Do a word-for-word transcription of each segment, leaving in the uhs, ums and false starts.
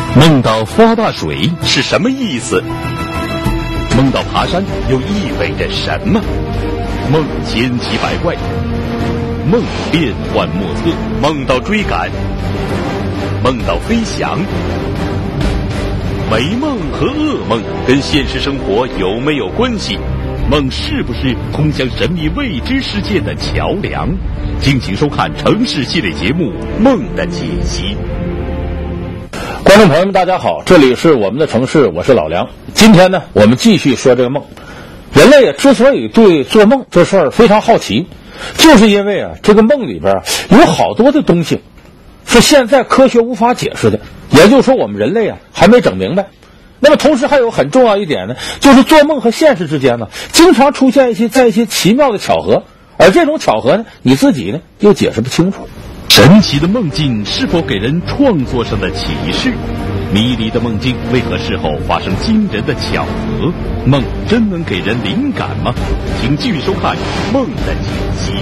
梦到发大水是什么意思？梦到爬山又意味着什么？梦千奇百怪，梦变幻莫测，梦到追赶，梦到飞翔。美梦和噩梦跟现实生活有没有关系？梦是不是通向神秘未知世界的桥梁？敬请收看城市系列节目《梦的解析》。 观众朋友们大家好，这里是我们的城市，我是老梁。今天呢，我们继续说这个梦。人类之所以对做梦这事儿非常好奇，就是因为啊，这个梦里边啊有好多的东西是现在科学无法解释的，也就是说我们人类啊还没整明白。那么同时还有很重要一点呢，就是做梦和现实之间呢经常出现一些在一些奇妙的巧合，而这种巧合呢你自己呢又解释不清楚。 神奇的梦境是否给人创作上的启示？迷离的梦境为何事后发生惊人的巧合？梦真能给人灵感吗？请继续收看《梦的解析》。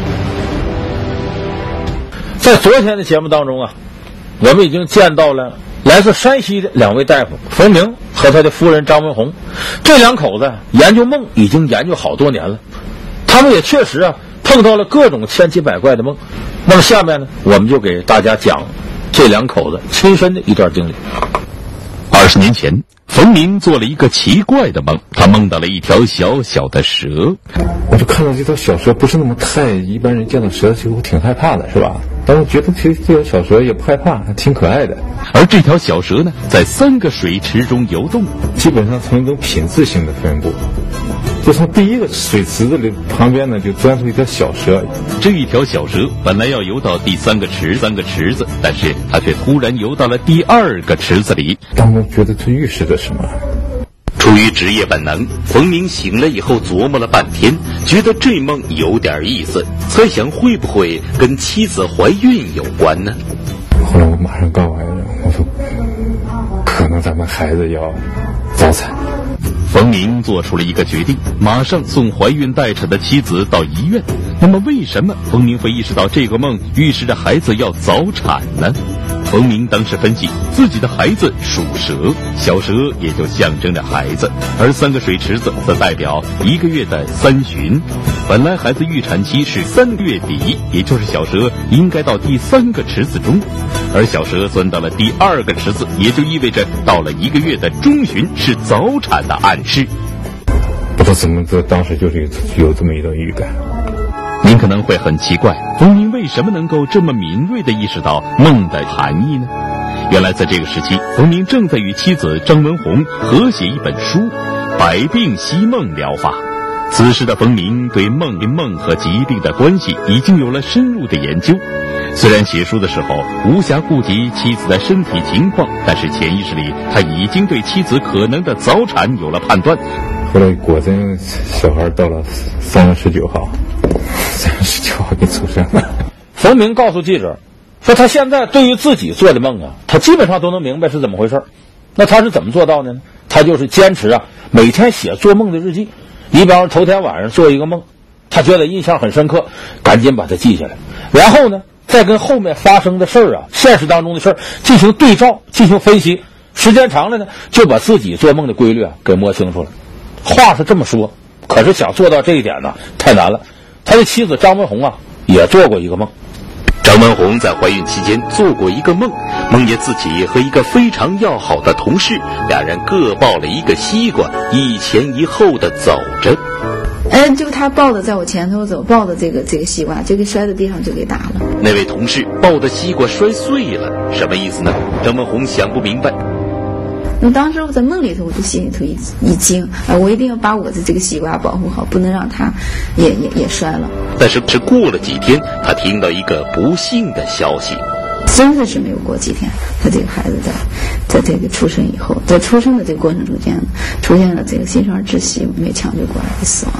在昨天的节目当中啊，我们已经见到了来自山西的两位大夫冯明和他的夫人张文红。这两口子研究梦已经研究好多年了，他们也确实啊碰到了各种千奇百怪的梦。那么下面呢，我们就给大家讲这两口子亲身的一段经历。 二十年前，冯明做了一个奇怪的梦，他梦到了一条小小的蛇。 我就看到这条小蛇不是那么太一般人见到蛇就挺害怕的，是吧？但我觉得这这条小蛇也不害怕，还挺可爱的。 而这条小蛇呢，在三个水池中游动， 基本上从一种品质性的分布，就从第一个水池子里旁边呢就钻出一条小蛇。 这一条小蛇本来要游到第三个池三个池子，但是它却突然游到了第二个池子里。 但我觉得这预示着什么？ 出于职业本能，冯明醒了以后琢磨了半天，觉得这梦有点意思，猜想会不会跟妻子怀孕有关呢？ 后来我马上告诉爱人，我说可能咱们孩子要早产。 冯明做出了一个决定，马上送怀孕待产的妻子到医院。那么为什么冯明会意识到这个梦预示着孩子要早产呢？冯明当时分析，自己的孩子属蛇，小蛇也就象征着孩子，而三个水池子则代表一个月的三旬。本来孩子预产期是三月底，也就是小蛇应该到第三个池子中，而小蛇钻到了第二个池子，也就意味着到了一个月的中旬是早产的暗示。 不知道怎么着，当时就是有这么一种预感。 您可能会很奇怪，冯明为什么能够这么敏锐地意识到梦的含义呢？原来在这个时期，冯明正在与妻子张文红合写一本书《百病析梦疗法》。此时的冯明对梦梦和疾病的关系已经有了深入的研究。虽然写书的时候无暇顾及妻子的身体情况，但是潜意识里他已经对妻子可能的早产有了判断。 后来果真小孩到了三月十九号，三月十九号就出生了。 冯明告诉记者说，他现在对于自己做的梦啊，他基本上都能明白是怎么回事。那他是怎么做到的呢？他就是坚持啊，每天写做梦的日记。你比方说头天晚上做一个梦，他觉得印象很深刻，赶紧把它记下来，然后呢再跟后面发生的事儿啊，现实当中的事儿进行对照，进行分析，时间长了呢，就把自己做梦的规律啊给摸清楚了。话是这么说，可是想做到这一点呢太难了。他的妻子张文红啊也做过一个梦。 张文红在怀孕期间做过一个梦，梦见自己和一个非常要好的同事，俩人各抱了一个西瓜，一前一后的走着。 嗯，就他抱的在我前头走，抱的这个这个西瓜就给摔在地上，就给打了。 那位同事抱的西瓜摔碎了，什么意思呢？张文红想不明白。 那当时我在梦里头，我就心里头一一惊啊！我一定要把我的这个西瓜保护好，不能让它也也也摔了。 但是只过了几天，他听到一个不幸的消息。 真的是没有过几天，他这个孩子在在这个出生以后，在出生的这个过程中间，出现了这个心衰窒息，没抢救过来就死亡了。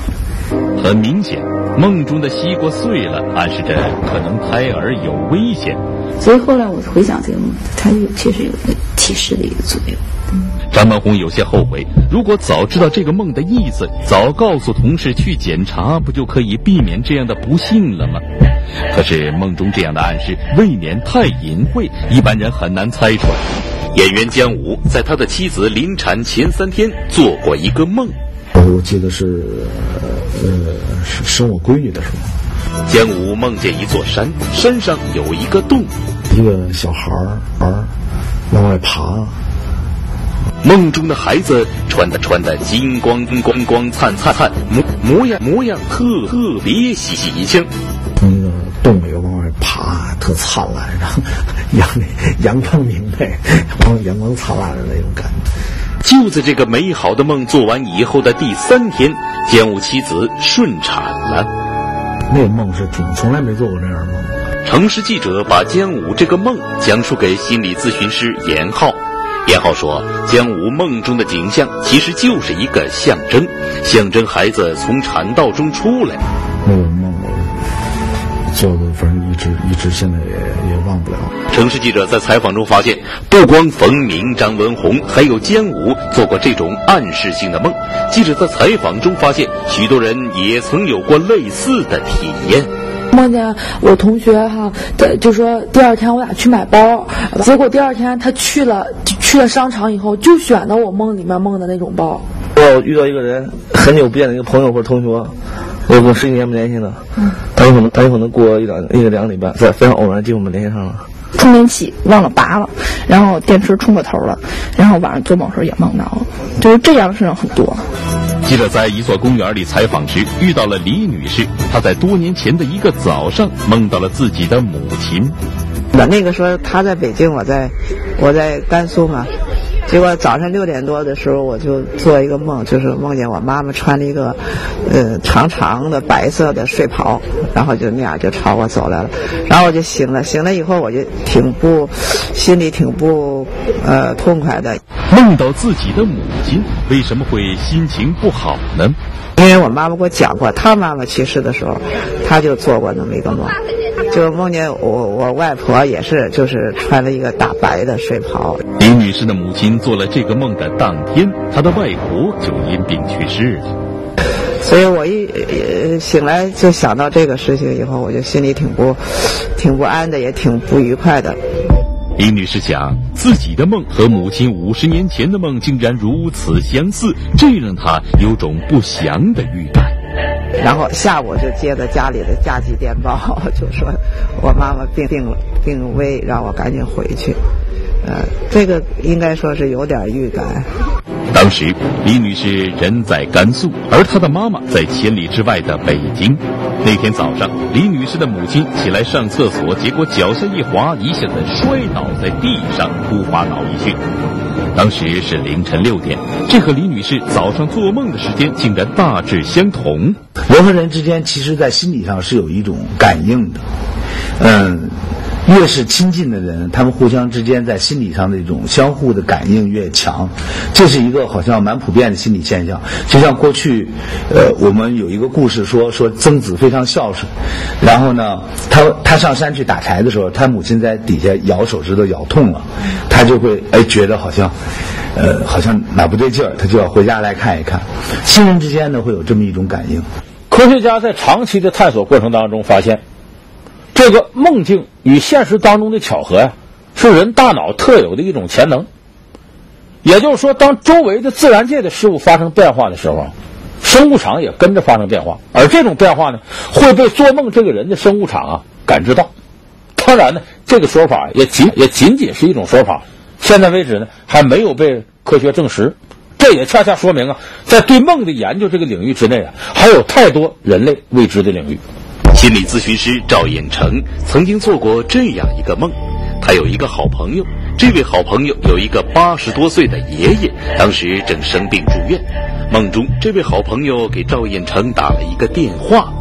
很明显，梦中的西瓜碎了，暗示着可能胎儿有危险。 所以后来我回想这个梦，它有确实有个提示的一个作用。 张文红有些后悔，如果早知道这个梦的意思，早告诉同事去检查，不就可以避免这样的不幸了吗？可是梦中这样的暗示未免太隐晦，一般人很难猜出来。演员姜武在他的妻子临产前三天做过一个梦， 我记得是呃是生我闺女的时候， 姜武梦见一座山，山上有一个洞， 一个小孩儿往外爬。 梦中的孩子穿的穿的金光光光灿灿灿，模模样模样特特别喜庆。 从那个洞里往外爬，特灿烂，然后阳阳光明媚，光阳光灿烂的那种感觉。 就在这个美好的梦做完以后的第三天，姜武妻子顺产了。 那个梦是从从来没做过这样的梦。 城市记者把姜武这个梦讲述给心理咨询师严浩。严浩说，姜武梦中的景象其实就是一个象征，象征孩子从产道中出来。 那个梦做的，反正一直一直现在也也忘不了。 城市记者在采访中发现，不光冯明、张文红，还有姜武做过这种暗示性的梦。记者在采访中发现，许多人也曾有过类似的体验。 梦见我同学哈，就说第二天我俩去买包，结果第二天他去了去了商场以后，就选的我梦里面梦的那种包。 我遇到一个人很久不见的一个朋友或者同学，我跟十几年不联系了，嗯，他有可能他有可能过一两一个两个礼拜，在非常偶然机会我们联系上了。 充电器忘了拔了，然后电池充过头了，然后晚上做梦时候也梦到了，就是这样的事情很多。 记者在一所公园里采访时遇到了李女士，她在多年前的一个早上梦到了自己的母亲。 我那个时候她在北京，我在我在甘肃嘛，结果早上六点多的时候我就做一个梦，就是梦见我妈妈穿了一个呃长长的白色的睡袍，然后就那样就朝我走来了，然后我就醒了，醒了以后我就挺不心里挺不呃痛快的。 梦到自己的母亲，为什么会心情不好呢？ 因为我妈妈给我讲过，她妈妈去世的时候，她就做过那么一个梦，就梦见我我外婆也是，就是穿了一个大白的睡袍。 李女士的母亲做了这个梦的当天，她的外婆就因病去世了。 所以我一呃醒来就想到这个事情以后，我就心里挺不挺不安的，也挺不愉快的。 李女士想，自己的梦和母亲五十年前的梦竟然如此相似，这让她有种不祥的预感。 然后下午就接到家里的加急电报，就说我妈妈病病了，病危，让我赶紧回去。呃，这个应该说是有点预感。 当时李女士人在甘肃，而她的妈妈在千里之外的北京。那天早上，李女士的母亲起来上厕所，结果脚下一滑，一下子摔倒在地上，突发脑溢血。当时是凌晨六点，这和李女士早上做梦的时间竟然大致相同。 人和人之间其实在心理上是有一种感应的，嗯，越是亲近的人，他们互相之间在心理上的一种相互的感应越强，这是一个好像蛮普遍的心理现象。就像过去，呃，我们有一个故事说说曾子非常孝顺，然后呢，他他上山去打柴的时候，他母亲在底下咬手指头咬痛了，他就会哎觉得好像，呃，好像哪不对劲儿，他就要回家来看一看。亲人之间呢会有这么一种感应。 科学家在长期的探索过程当中发现，这个梦境与现实当中的巧合呀，是人大脑特有的一种潜能。也就是说，当周围的自然界的事物发生变化的时候啊，生物场也跟着发生变化，而这种变化呢，会被做梦这个人的生物场啊感知到。当然呢，这个说法也仅也仅仅是一种说法，现在为止呢还没有被科学证实。这也恰恰说明啊，在对梦的研究这个领域之内啊，还有太多人类未知的领域。 心理咨询师赵寅成曾经做过这样一个梦，他有一个好朋友，这位好朋友有一个八十多岁的爷爷，当时正生病住院。梦中，这位好朋友给赵寅成打了一个电话。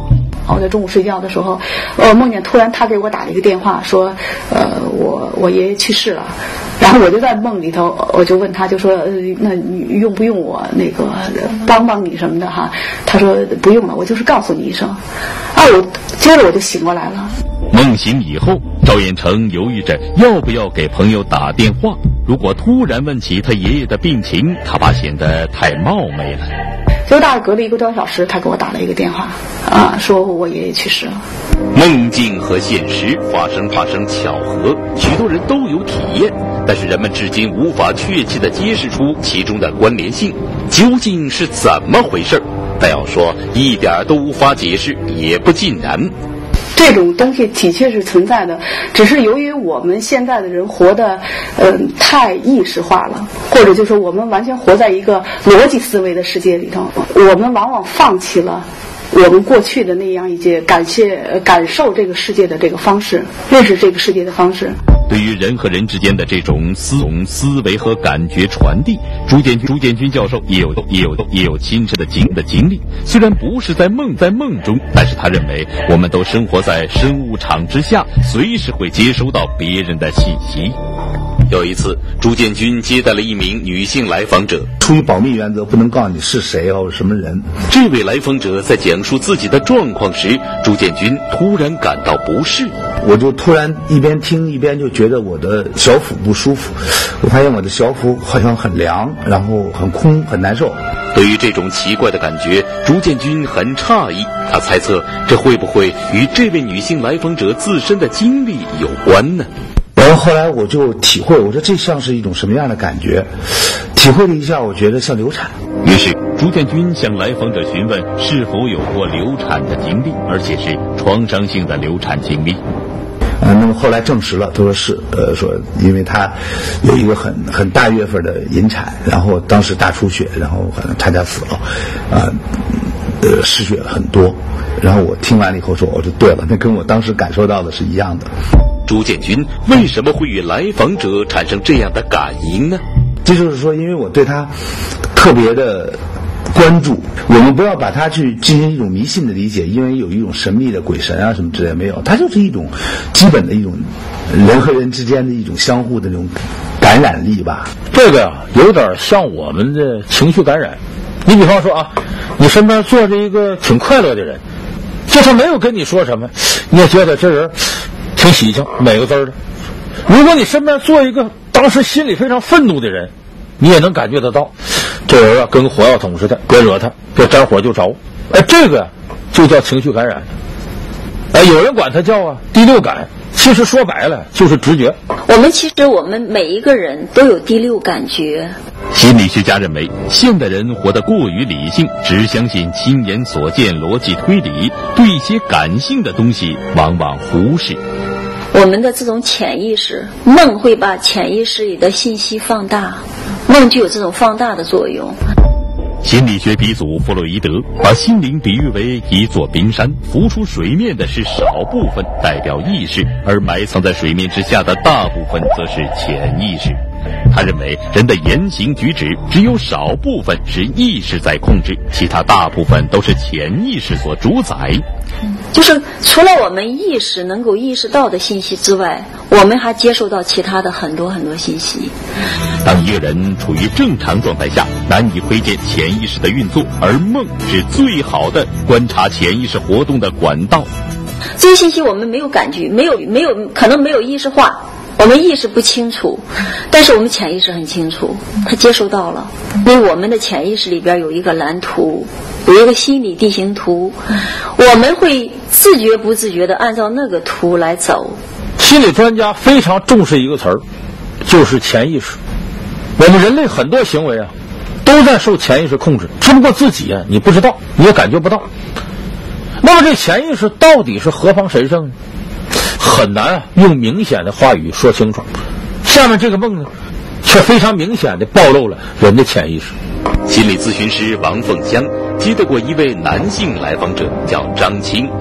我在中午睡觉的时候，呃，梦见突然他给我打了一个电话，说，呃，我我爷爷去世了。然后我就在梦里头，我就问他，就说，呃，那你用不用我那个帮帮你什么的哈？他说不用了，我就是告诉你一声。啊，我接着我就醒过来了。 梦醒以后，赵彦成犹豫着要不要给朋友打电话。如果突然问起他爷爷的病情，他怕显得太冒昧了。 结果大概隔了一个多小时，他给我打了一个电话，啊，说我爷爷去世了。 梦境和现实发生发生巧合，许多人都有体验，但是人们至今无法确切地揭示出其中的关联性，究竟是怎么回事？但要说一点都无法解释，也不尽然。 这种东西的确是存在的，只是由于我们现在的人活得，嗯、呃，太意识化了，或者就是我们完全活在一个逻辑思维的世界里头，我们往往放弃了我们过去的那样一些感谢、感受这个世界的这个方式，认识这个世界的方式。 对于人和人之间的这种思思维和感觉传递，朱建军朱建军教授也有也有也有亲身的经的经历。虽然不是在梦在梦中，但是他认为我们都生活在生物场之下，随时会接收到别人的信息。有一次，朱建军接待了一名女性来访者， 出于保密原则，不能告诉你是谁或者什么人。 这位来访者在讲述自己的状况时，朱建军突然感到不适， 我就突然一边听一边就觉得我的小腹不舒服，我发现我的小腹好像很凉，然后很空，很难受。 对于这种奇怪的感觉，朱建军很诧异，他猜测这会不会与这位女性来访者自身的经历有关呢？ 然后后来我就体会，我说这像是一种什么样的感觉？体会了一下，我觉得像流产。 于是朱建军向来访者询问是否有过流产的经历，而且是创伤性的流产经历。 呃，那么后来证实了，他说是，呃，说因为他有一个很很大月份的引产，然后当时大出血，然后可能差点死了，啊、呃，呃，失血很多。然后我听完了以后说，我说对了，那跟我当时感受到的是一样的。 朱建军为什么会与来访者产生这样的感应呢？ 这就是说，因为我对他特别的关注，我们不要把它去进行一种迷信的理解，因为有一种神秘的鬼神啊什么之类，没有，它就是一种基本的一种人和人之间的一种相互的这种感染力吧。 这个呀、啊，有点像我们的情绪感染。你比方说啊，你身边坐着一个挺快乐的人，就他没有跟你说什么，你也觉得这人挺喜庆，美个滋儿的。如果你身边坐一个当时心里非常愤怒的人，你也能感觉得到，这人啊跟个火药桶似的，别惹他，别沾火就着。哎，这个就叫情绪感染。哎，有人管它叫啊第六感，其实说白了就是直觉。 我们其实我们每一个人都有第六感觉。 心理学家认为，现代人活得过于理性，只相信亲眼所见、逻辑推理，对一些感性的东西往往忽视。 我们的这种潜意识，梦会把潜意识里的信息放大，梦具有这种放大的作用。 心理学鼻祖弗洛伊德把心灵比喻为一座冰山，浮出水面的是少部分，代表意识，而埋藏在水面之下的大部分则是潜意识。他认为人的言行举止只有少部分是意识在控制，其他大部分都是潜意识所主宰。 就是除了我们意识能够意识到的信息之外，我们还接受到其他的很多很多信息。 当一个人处于正常状态下，难以窥见潜意识的运作，而梦是最好的观察潜意识活动的管道。 这些信息我们没有感觉，没有没有可能没有意识化，我们意识不清楚，但是我们潜意识很清楚，它接收到了。因为我们的潜意识里边有一个蓝图，有一个心理地形图，我们会自觉不自觉地按照那个图来走。 心理专家非常重视一个词儿，就是潜意识。我们人类很多行为啊，都在受潜意识控制，只不过自己啊你不知道，你也感觉不到。那么这潜意识到底是何方神圣呢？很难啊用明显的话语说清楚。下面这个梦呢，却非常明显的暴露了人的潜意识。 心理咨询师王凤香接待过一位男性来访者，叫张青。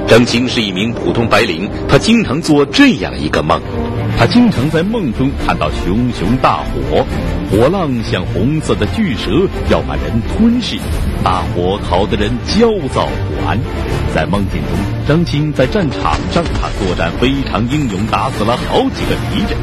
张青是一名普通白领，他经常做这样一个梦。他经常在梦中看到熊熊大火，火浪像红色的巨蛇，要把人吞噬。大火烤得人焦躁不安。在梦境中，张青在战场上，他作战非常英勇，打死了好几个敌人。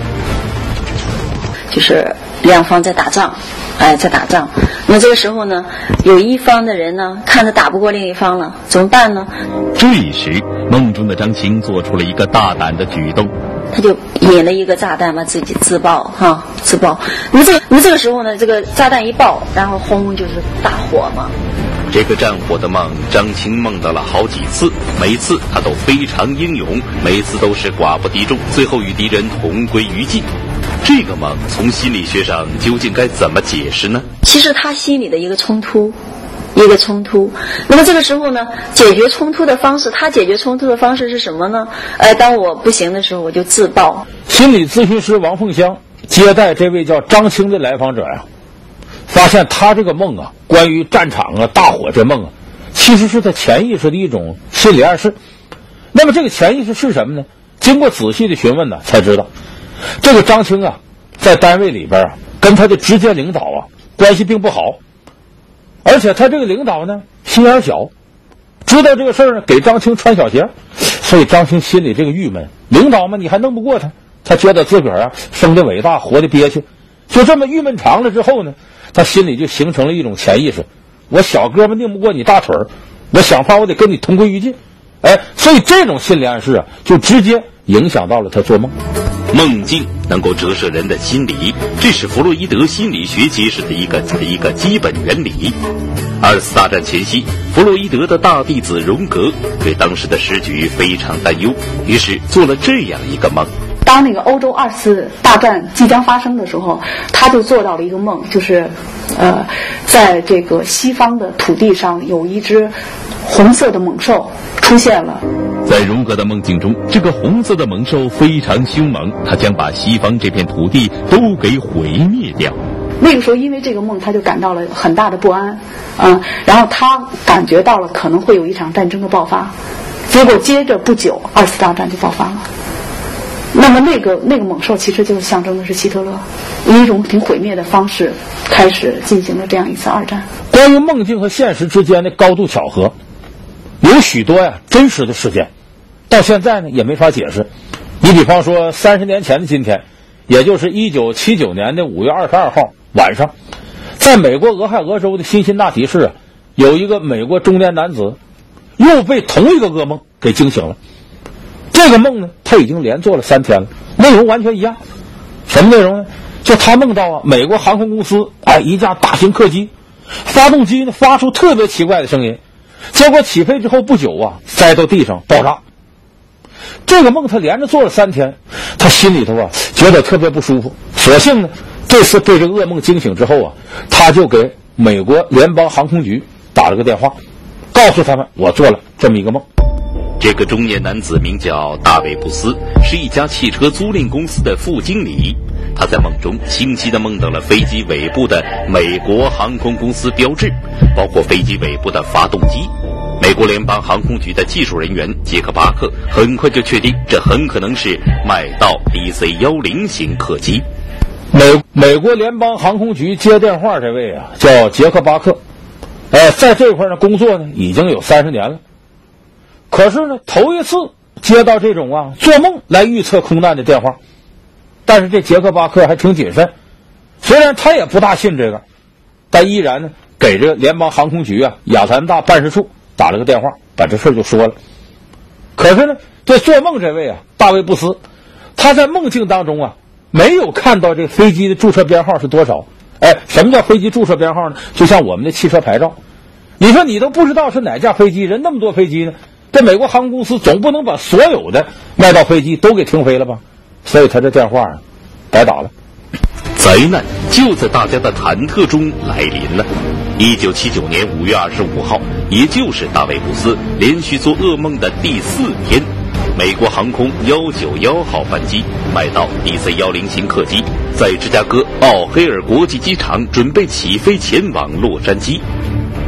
就是两方在打仗，哎，在打仗。那么这个时候呢，有一方的人呢，看着打不过另一方了，怎么办呢？ 这时，梦中的张青做出了一个大胆的举动。 他就引了一个炸弹把自己自爆哈，自爆。那么这个，那么这个时候呢，这个炸弹一爆，然后轰就是大火嘛。 这个战火的梦，张青梦到了好几次，每次他都非常英勇，每次都是寡不敌众，最后与敌人同归于尽。这个梦从心理学上究竟该怎么解释呢？ 其实他心里的一个冲突。一个冲突，那么这个时候呢，解决冲突的方式，他解决冲突的方式是什么呢？呃，当我不行的时候，我就自爆。 心理咨询师王凤香接待这位叫张青的来访者呀、啊，发现他这个梦啊，关于战场啊、大火这梦啊，其实是他潜意识的一种心理暗示。那么这个潜意识是什么呢？经过仔细的询问呢，才知道，这个张青啊，在单位里边啊，跟他的直接领导啊关系并不好。而且他这个领导呢，心眼小，知道这个事儿呢，给张青穿小鞋，所以张青心里这个郁闷。领导嘛，你还弄不过他，他觉得自个儿啊生的伟大，活的憋屈，就这么郁闷长了之后呢，他心里就形成了一种潜意识：我小胳膊拧不过你大腿儿，我想法我得跟你同归于尽。哎，所以这种心理暗示啊，就直接影响到了他做梦。 梦境能够折射人的心理，这是弗洛伊德心理学揭示的一个的一个基本原理。二次大战前夕，弗洛伊德的大弟子荣格对当时的时局非常担忧，于是做了这样一个梦。 当那个欧洲二次大战即将发生的时候，他就做到了一个梦，就是呃，在这个西方的土地上有一只红色的猛兽出现了。 在荣格的梦境中，这个红色的猛兽非常凶猛，它将把西方这片土地都给毁灭掉。 那个时候因为这个梦，他就感到了很大的不安，嗯，然后他感觉到了可能会有一场战争的爆发，结果接着不久二次大战就爆发了。那么那个那个猛兽其实就是象征的是希特勒，以一种挺毁灭的方式开始进行了这样一次二战。 关于梦境和现实之间的高度巧合，有许多呀真实的事件，到现在呢也没法解释。你比方说三十年前的今天，也就是一九七九年的五月二十二号晚上，在美国俄亥俄州的辛辛那提市啊，有一个美国中年男子又被同一个噩梦给惊醒了。这个梦呢，他已经连做了三天了，内容完全一样。什么内容呢？就他梦到啊，美国航空公司哎一架大型客机，发动机呢发出特别奇怪的声音，结果起飞之后不久啊，栽到地上爆炸。这个梦他连着做了三天，他心里头啊觉得特别不舒服，索性呢这次被这个噩梦惊醒之后啊，他就给美国联邦航空局打了个电话，告诉他们我做了这么一个梦。 这个中年男子名叫大卫布斯，是一家汽车租赁公司的副经理。他在梦中清晰地梦到了飞机尾部的美国航空公司标志，包括飞机尾部的发动机。美国联邦航空局的技术人员杰克巴克很快就确定，这很可能是麦道 D C 一零型客机。 美美国联邦航空局接电话这位啊叫杰克巴克，呃，在这块呢工作呢已经有三十年了。可是呢，头一次接到这种啊做梦来预测空难的电话，但是这杰克巴克还挺谨慎，虽然他也不大信这个，但依然呢给这联邦航空局啊亚特兰大办事处打了个电话，把这事就说了。可是呢，这做梦这位啊大卫布斯，他在梦境当中啊没有看到这飞机的注册编号是多少。哎，什么叫飞机注册编号呢？就像我们的汽车牌照，你说你都不知道是哪架飞机，人那么多飞机呢，这美国航空公司总不能把所有的卖到飞机都给停飞了吧？所以他这电话啊白打了。 灾难就在大家的忐忑中来临了。一九七九年五月二十五号，也就是大卫布斯连续做噩梦的第四天，美国航空一九一号班机麦道 D C 一零型客机在芝加哥奥黑尔国际机场准备起飞前往洛杉矶。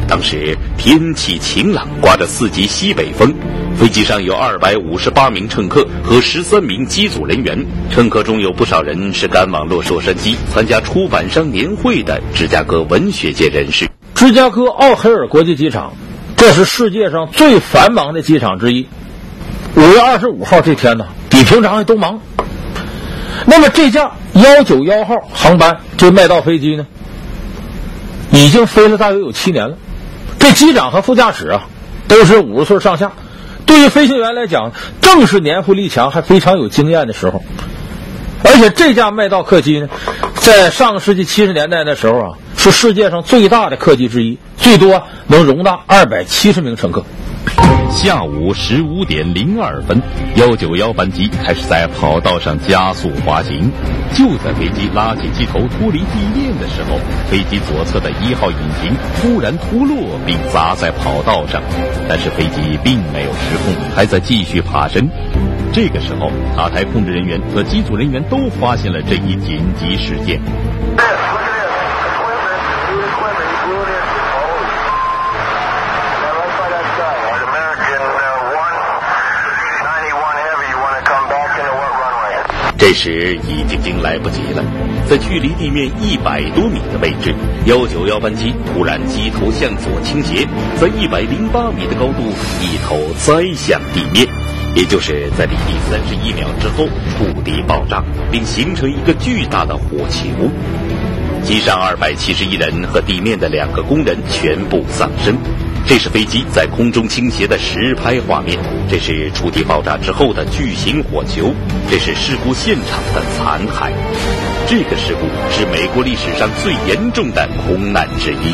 当时天气晴朗，刮着四级西北风，飞机上有二百五十八名乘客和十三名机组人员，乘客中有不少人是赶往洛杉矶参加出版商年会的芝加哥文学界人士。 芝加哥奥黑尔国际机场，这是世界上最繁忙的机场之一。五月二十五号这天呢，比平常还都忙。那么这架一九一号航班，这麦道飞机呢，已经飞了大约有七年了。这机长和副驾驶啊，都是五十岁上下。对于飞行员来讲，正是年富力强还非常有经验的时候。而且这架麦道客机呢，在上个世纪七十年代的时候啊，是世界上最大的客机之一，最多能容纳二百七十名乘客。 下午十五点零二分，一九一班机开始在跑道上加速滑行。就在飞机拉起机头脱离地面的时候，飞机左侧的一号引擎突然脱落并砸在跑道上，但是飞机并没有失控，还在继续爬升。这个时候，塔台控制人员和机组人员都发现了这一紧急事件。这时已经经来不及了，在距离地面一百多米的位置，一九一班机突然机头向左倾斜，在一百零八米的高度一头栽向地面，也就是在离地三十一秒之后触地爆炸，并形成一个巨大的火球。机上二百七十一人和地面的两个工人全部丧生。这是飞机在空中倾斜的实拍画面，这是触地爆炸之后的巨型火球，这是事故现场的残骸。这个事故是美国历史上最严重的空难之一。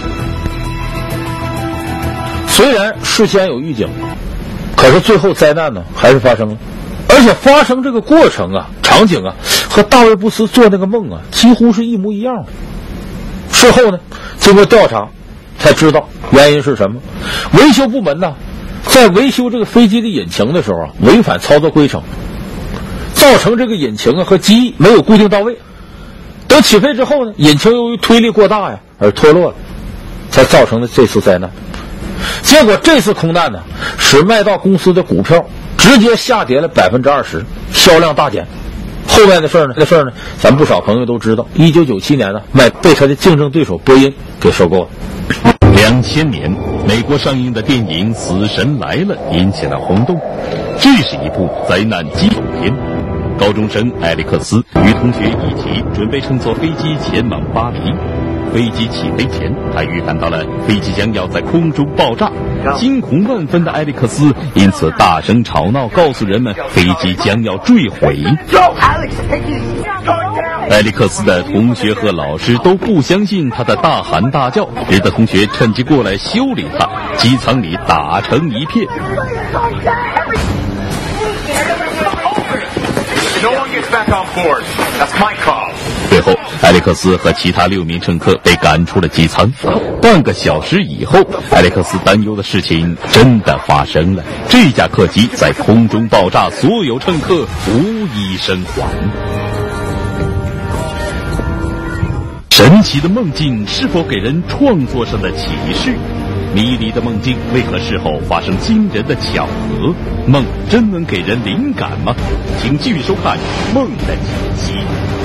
虽然事先有预警，可是最后灾难呢还是发生了，而且发生这个过程啊、场景啊，和大卫布斯做那个梦啊几乎是一模一样的。事后呢，经过调查才知道原因是什么。维修部门呢，在维修这个飞机的引擎的时候啊，违反操作规程，造成这个引擎啊和机翼没有固定到位。等起飞之后呢，引擎由于推力过大呀而脱落了，才造成了这次灾难。结果这次空难呢，使麦道公司的股票直接下跌了百分之二十，销量大减。后面的事儿呢，这事儿呢，咱不少朋友都知道。一九九七年呢，麦被他的竞争对手波音给收购了。 两千年，美国上映的电影《死神来了》引起了轰动。这是一部灾难惊悚片。高中生艾利克斯与同学一起准备乘坐飞机前往巴黎。飞机起飞前，他预感到了飞机将要在空中爆炸。惊恐万分的艾利克斯因此大声吵闹，告诉人们飞机将要坠毁。艾利克斯的同学和老师都不相信他的大喊大叫，别的同学趁机过来修理他，机舱里打成一片。最后，艾利克斯和其他六名乘客被赶出了机舱。半个小时以后，艾利克斯担忧的事情真的发生了，这架客机在空中爆炸，所有乘客无一生还。神奇的梦境是否给人创作上的启示？迷离的梦境为何事后发生惊人的巧合？梦真能给人灵感吗？请继续收看《梦的解析》。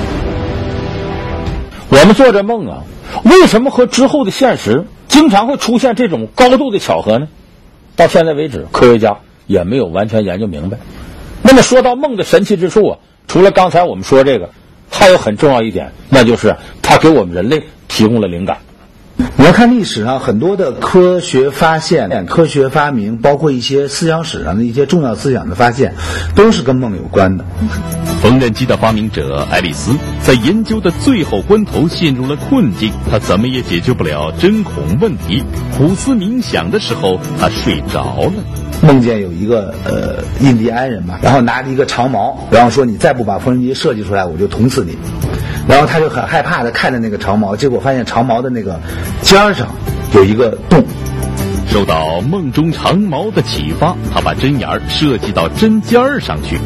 我们做这梦啊，为什么和之后的现实经常会出现这种高度的巧合呢？到现在为止，科学家也没有完全研究明白。那么说到梦的神奇之处啊，除了刚才我们说这个，还有很重要一点，那就是它给我们人类提供了灵感。 你要看历史上很多的科学发现、科学发明，包括一些思想史上的一些重要思想的发现，都是跟梦有关的。 缝纫机的发明者爱丽丝在研究的最后关头陷入了困境，她怎么也解决不了针孔问题。苦思冥想的时候，她睡着了。 梦见有一个呃印第安人嘛，然后拿着一个长矛，然后说你再不把缝纫机设计出来，我就捅死你。然后他就很害怕的看着那个长矛，结果发现长矛的那个尖上有一个洞。 受到梦中长矛的启发，他把针眼儿设计到针尖儿上去。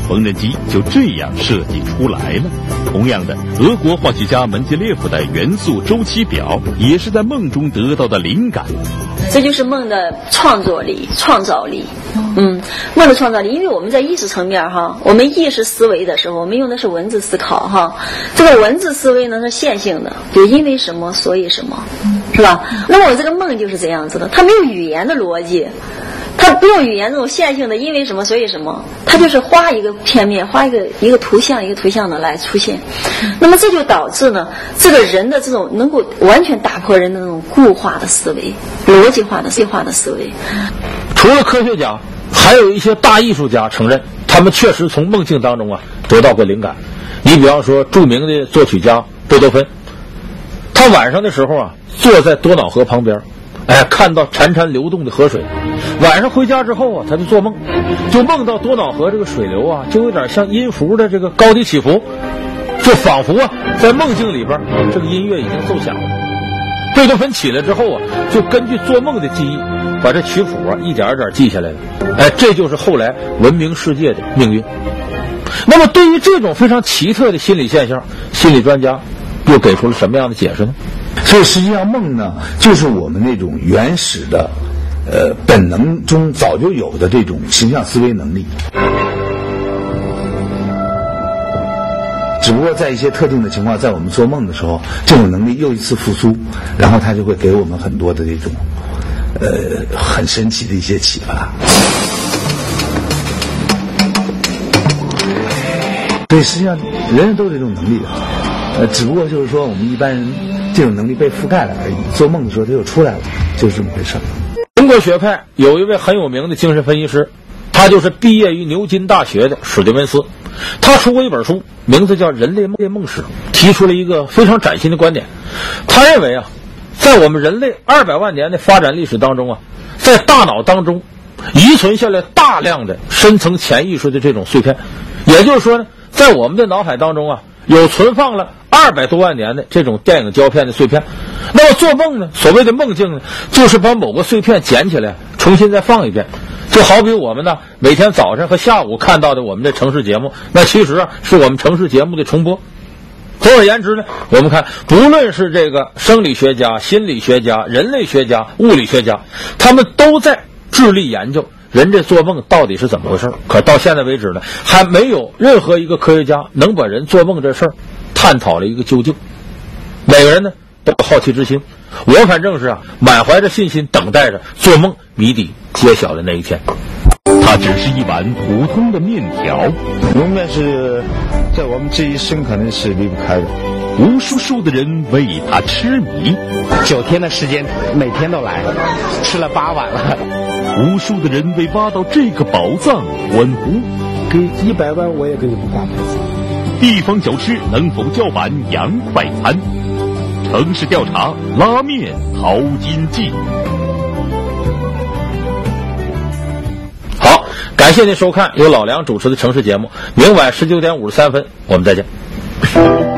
缝纫机就这样设计出来了。同样的，俄国化学家门捷列夫的元素周期表也是在梦中得到的灵感。 这就是梦的创作力、创造力。嗯，梦的创造力，因为我们在意识层面哈，我们意识思维的时候，我们用的是文字思考哈。这个文字思维呢是线性的，比如因为什么所以什么，是吧？那么我这个梦就是这样子的，它没有语言的逻辑。它不用语言这种线性的因为什么所以什么，它就是画一个片面，画一个一个图像一个图像的来出现。那么这就导致呢，这个人的这种能够完全打破人的那种固化的思维、逻辑化的细化的思维。 除了科学家，还有一些大艺术家承认，他们确实从梦境当中啊得到过灵感。你比方说，著名的作曲家贝多芬，他晚上的时候啊，坐在多瑙河旁边。哎，看到潺潺流动的河水，晚上回家之后啊，他就做梦，就梦到多瑙河这个水流啊，就有点像音符的这个高低起伏，就仿佛啊，在梦境里边，这个音乐已经奏响了。贝多芬起来之后啊，就根据做梦的记忆，把这曲谱啊一点一点记下来了。哎，这就是后来闻名世界的命运。那么，对于这种非常奇特的心理现象，心理专家又给出了什么样的解释呢？ 所以实际上梦呢，就是我们那种原始的呃本能中早就有的这种形象思维能力，只不过在一些特定的情况，在我们做梦的时候，这种能力又一次复苏，然后它就会给我们很多的这种呃很神奇的一些启发。所以实际上人人都有这种能力的，呃，只不过就是说我们一般人这种能力被覆盖了而已。做梦的时候它又出来了，就是这么回事。 中国学派有一位很有名的精神分析师，他就是毕业于牛津大学的史蒂文斯。他出过一本书，名字叫《人类梦梦史》，提出了一个非常崭新的观点。他认为啊，在我们人类二百万年的发展历史当中啊，在大脑当中遗存下来大量的深层潜意识的这种碎片，也就是说呢，在我们的脑海当中啊，有存放了二百多万年的这种电影胶片的碎片。那么做梦呢，所谓的梦境呢，就是把某个碎片捡起来重新再放一遍。就好比我们呢每天早上和下午看到的我们的城市节目，那其实啊是我们城市节目的重播。总而言之呢，我们看不论是这个生理学家、心理学家、人类学家、物理学家，他们都在致力研究人这做梦到底是怎么回事。可到现在为止呢，还没有任何一个科学家能把人做梦这事儿探讨了一个究竟。每个人呢都有好奇之心，我反正是啊满怀着信心，等待着做梦谜底揭晓的那一天。 它只是一碗普通的面条， 蒙面是在我们这一生可能是离不开的。 无数数的人为它痴迷， 九天的时间每天都来，吃了八碗了。 无数的人为挖到这个宝藏欢呼， 给一百万我也给你们打牌子。 地方小吃能否叫板洋快餐？城市调查拉面淘金记。 好，感谢您收看由老梁主持的城市节目，明晚十九点五十三分，我们再见。